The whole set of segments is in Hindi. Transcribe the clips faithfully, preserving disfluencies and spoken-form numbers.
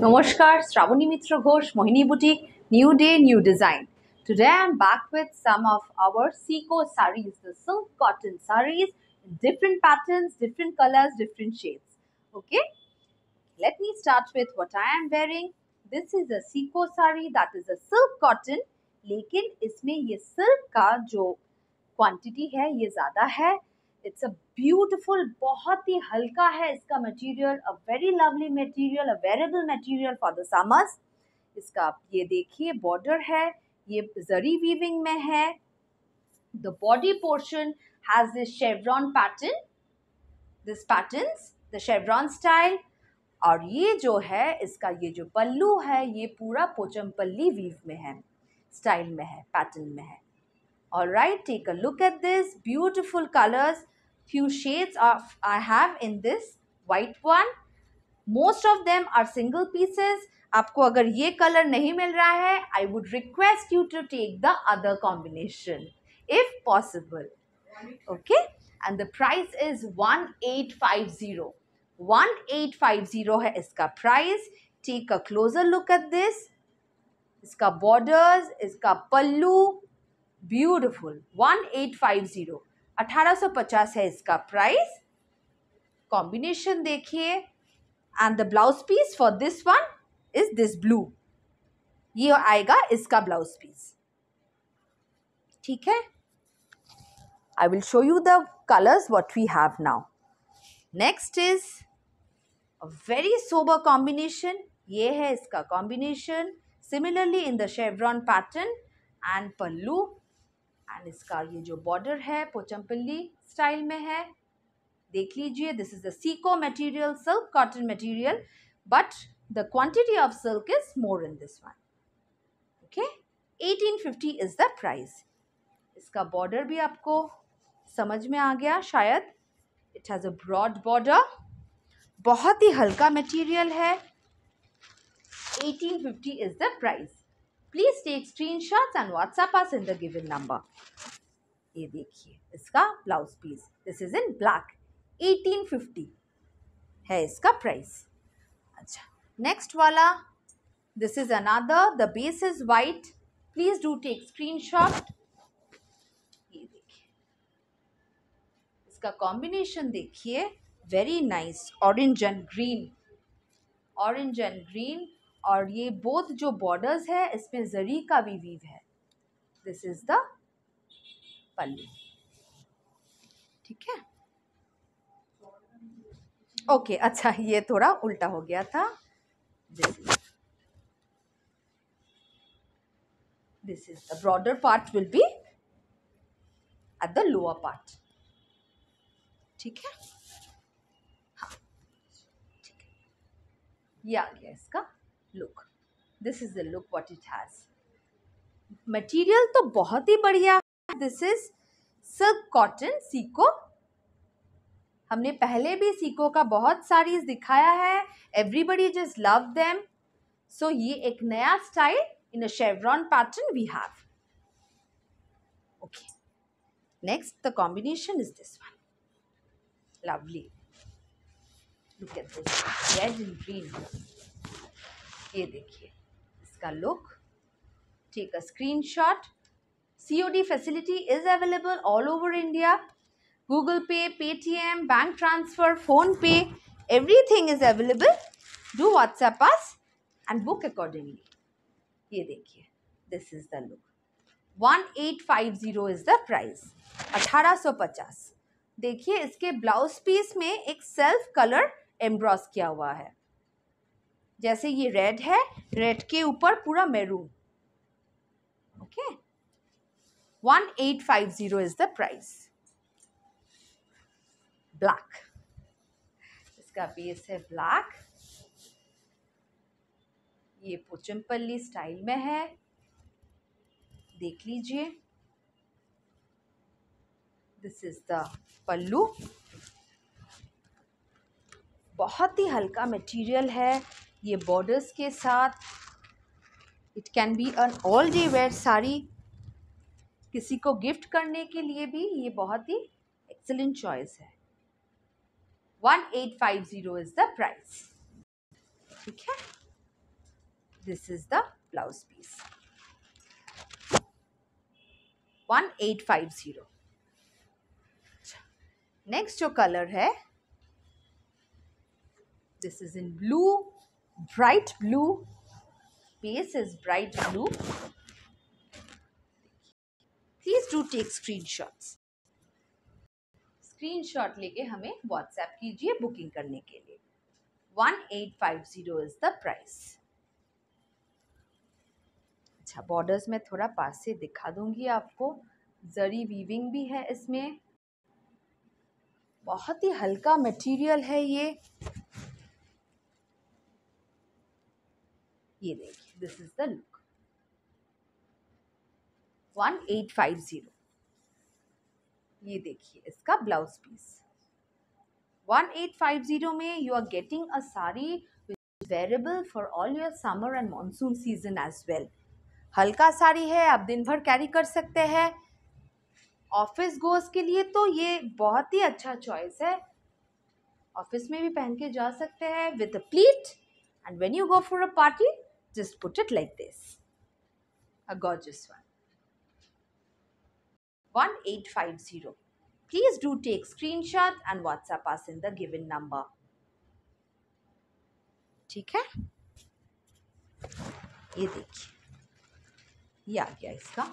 Namaskar, Shravani Mitra Ghosh, Mohini Boutique, new day, new design. Today I am back with some of our Seiko sarees, the silk cotton sarees, different patterns, different colors, different shades. Okay, let me start with what I am wearing. This is a Seiko saree, that is a silk cotton, लेकिन इसमें ये silk का जो क्वांटिटी है ये ज़्यादा है. इट्स अ ब्यूटिफुल, बहुत ही हल्का है इसका material, a very lovely material, a wearable material for the summers. इसका ये देखिए बॉर्डर है, ये जरी वीविंग में है. The body portion has this chevron pattern, this patterns the chevron style. और ये जो है इसका ये जो पल्लू है ये पूरा पोचमपल्ली वीव में है, स्टाइल में है, पैटर्न में है. Alright, take a look at this beautiful colors. Few shades of I have in this white one. Most of them are single pieces. आपको अगर ये कलर नहीं मिल रहा है, I would request you to take the other combination if possible. Okay, and the price is one eight five zero. one eight five zero है इसका price. Take a closer look at this. इसका borders, इसका pallu, beautiful. one eight five zero, अठारह सौ पचास है इसका प्राइस. कॉम्बिनेशन देखिए. And the blouse piece for this one is this blue. ये आएगा इसका ब्लाउज पीस. ठीक है, I will show you the colours what we have now. Next is a very sober combination. ये है इसका combination, similarly in the chevron pattern and pallu. And इसका ये जो बॉर्डर है पोचमपल्ली स्टाइल में है. देख लीजिए, this is the sico material, silk cotton material, but the quantity of silk is more in this one. Okay, eighteen fifty is the price. इसका बॉर्डर भी आपको समझ में आ गया शायद. It has a broad border, बहुत ही हल्का मटेरियल है. eighteen fifty is the price. Please take screenshots and WhatsApp us in the given number. ये देखिए इसका blouse piece. This is in black. eighteen fifty है इसका प्राइस. अच्छा, नेक्स्ट वाला, this is another. The base is white. Please do take screenshot. ये देखिए इसका कॉम्बिनेशन देखिए, very nice. Orange and green, orange and green. और ये बोथ जो बॉर्डर्स है इसमें जरी का भी वीव है. This is the pallu. ठीक है, ओके. अच्छा, ये थोड़ा उल्टा हो गया था. This is this is the broader part will be at the lower part. ठीक है, हाँ ठीक है. ये आ गया इसका look. This is the look what it has. Material तो बहुत ही बढ़िया. This is silk cotton sico. हमने पहले भी सीको का बहुत सारीज दिखाया है. Everybody just love them. So ये एक नया style in a chevron pattern we have. Okay, next the combination is this one. Lovely. Look at this red and green. ये देखिए इसका look. Take a screenshot. COD facility is available all over India. Google Pay, Paytm, bank transfer, PhonePe, everything is available. Do WhatsApp us and book accordingly. ये देखिए, this is the look. one eight five zero is the price. अठारह सौ पचास. देखिए इसके ब्लाउज पीस में एक सेल्फ कलर एम्ब्रॉस किया हुआ है. जैसे ये रेड है, रेड के ऊपर पूरा maroon. Okay, one eight five zero is the price. Black, इसका बेस है ब्लैक. ये पोचमपल्ली स्टाइल में है. देख लीजिए, दिस इज द पल्लू. बहुत ही हल्का मटेरियल है. ये बॉर्डर्स के साथ. It can be an all day wear saree. किसी को गिफ्ट करने के लिए भी ये बहुत ही एक्सेलेंट चॉइस है. one eight five zero is the price. ठीक है, This is the blouse piece. one eight five zero. Next जो color है, this is in blue, bright blue. Base is bright blue. Please do take screenshots. Screenshot लेके हमें WhatsApp कीजिए बुकिंग करने के लिए. one eight five zero is the price. अच्छा, बॉर्डर्स में थोड़ा पास से दिखा दूंगी आपको. जरी वीविंग भी है इसमें. बहुत ही हल्का मटेरियल है ये. ये देखिए, this is the look. one eight five zero. ये देखिए इसका blouse piece. one eight five zero में you are getting a sari which is wearable for all your summer and monsoon season as well. हल्का साड़ी है, आप दिन भर कैरी कर सकते हैं. ऑफिस गोज के लिए तो ये बहुत ही अच्छा चॉइस है. ऑफिस में भी पहन के जा सकते हैं with a pleat. And when you go for a party, just put it like this. A gorgeous one. one eight five zero. Please do take screenshot and WhatsApp us in the given number. ठीक है. ये देखिए, ये आ गया इसका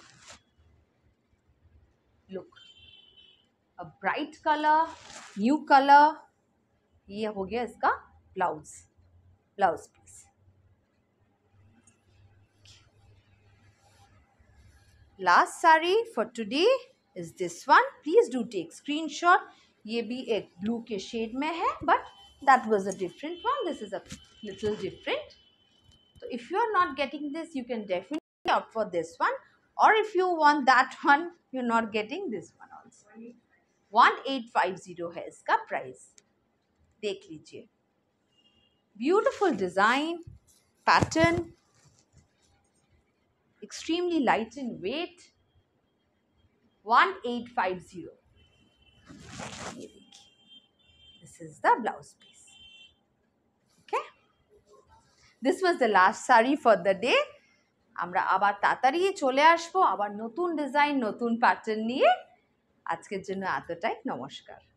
look. A bright colour, new colour. ये हो गया इसका blouse blouse piece. Last saree for today is this one. Please do take screenshot. ये भी एक ब्लू के शेड में है, but that was a different one. This is a little different. So if you are not getting this, you can definitely opt for this one. Or if you want that one, you're not getting this one also. one eight five zero है इसका प्राइस. देख लीजिए. Beautiful design, pattern. Extremely light in weight. one eight five zero. ये देखिए. This is the blouse piece. Okay. This was the last saree for the day. আমরা আবার তাড়াতাড়ি চলে আসবো আবার নতুন ডিজাইন, নতুন প্যাটার্ন নিয়ে. আজকের জন্য এতটাই. নমস্কার.